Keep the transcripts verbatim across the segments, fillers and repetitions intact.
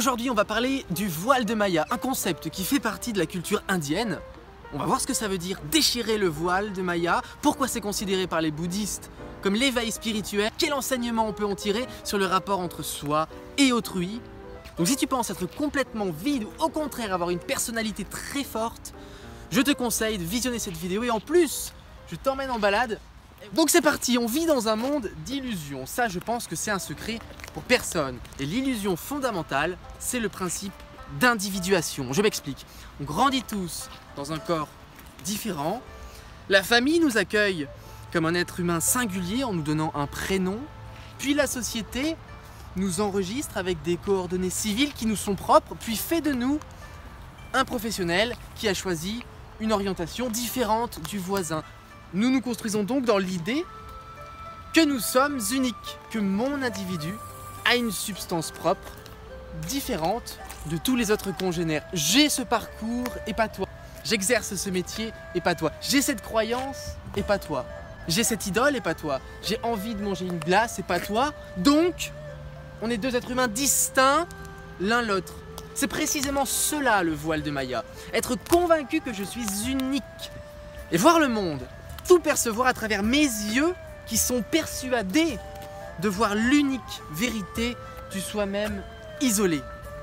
Aujourd'hui, on va parler du voile de Maya, un concept qui fait partie de la culture indienne. On va voir ce que ça veut dire déchirer le voile de Maya, pourquoi c'est considéré par les bouddhistes comme l'éveil spirituel, quel enseignement on peut en tirer sur le rapport entre soi et autrui. Donc si tu penses être complètement vide ou au contraire avoir une personnalité très forte, je te conseille de visionner cette vidéo et en plus, je t'emmène en balade. Donc c'est parti, on vit dans un monde d'illusions. Ça, je pense que c'est un secret pour personne. Et l'illusion fondamentale, c'est le principe d'individuation. Je m'explique. On grandit tous dans un corps différent. La famille nous accueille comme un être humain singulier en nous donnant un prénom. Puis la société nous enregistre avec des coordonnées civiles qui nous sont propres, puis fait de nous un professionnel qui a choisi une orientation différente du voisin. Nous nous construisons donc dans l'idée que nous sommes uniques, que mon individu a une substance propre, différente de tous les autres congénères. J'ai ce parcours et pas toi. J'exerce ce métier et pas toi. J'ai cette croyance et pas toi. J'ai cette idole et pas toi. J'ai envie de manger une glace et pas toi. Donc, on est deux êtres humains distincts l'un l'autre. C'est précisément cela le voile de Maya. Être convaincu que je suis unique et voir le monde, tout percevoir à travers mes yeux qui sont persuadés de voir l'unique vérité du soi-même isolé.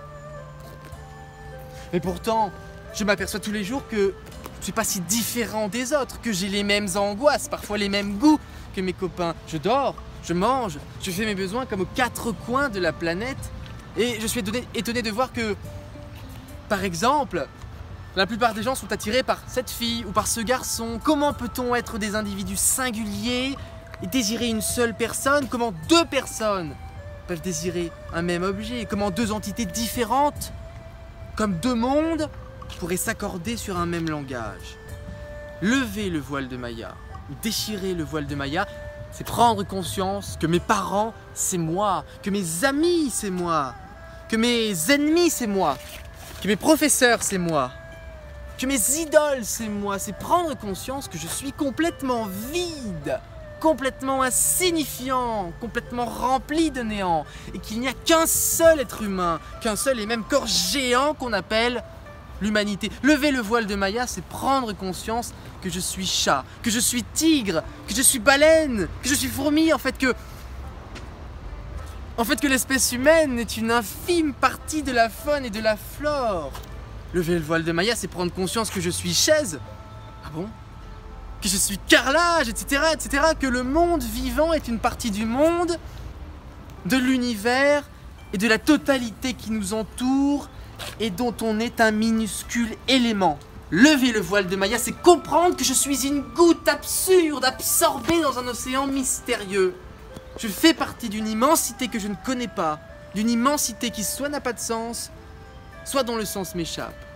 Mais pourtant, je m'aperçois tous les jours que je ne suis pas si différent des autres, que j'ai les mêmes angoisses, parfois les mêmes goûts que mes copains. Je dors, je mange, je fais mes besoins comme aux quatre coins de la planète et je suis étonné, étonné de voir que, par exemple, la plupart des gens sont attirés par cette fille ou par ce garçon. Comment peut-on être des individus singuliers et désirer une seule personne? Comment deux personnes peuvent désirer un même objet? Comment deux entités différentes, comme deux mondes, pourraient s'accorder sur un même langage? Lever le voile de Maya, ou déchirer le voile de Maya, c'est prendre conscience que mes parents, c'est moi, que mes amis, c'est moi, que mes ennemis, c'est moi, que mes professeurs, c'est moi, que mes idoles, c'est moi. C'est prendre conscience que je suis complètement vide, complètement insignifiant, complètement rempli de néant, et qu'il n'y a qu'un seul être humain, qu'un seul et même corps géant qu'on appelle l'humanité. Lever le voile de Maya, c'est prendre conscience que je suis chat, que je suis tigre, que je suis baleine, que je suis fourmi, en fait que... En fait que l'espèce humaine est une infime partie de la faune et de la flore. Lever le voile de Maya, c'est prendre conscience que je suis chaise. Ah bon? Que je suis carrelage, et cetera, et cetera. Que le monde vivant est une partie du monde, de l'univers et de la totalité qui nous entoure et dont on est un minuscule élément. Lever le voile de Maya, c'est comprendre que je suis une goutte absurde, absorbée dans un océan mystérieux. Je fais partie d'une immensité que je ne connais pas, d'une immensité qui soit n'a pas de sens, soit dont le sens m'échappe.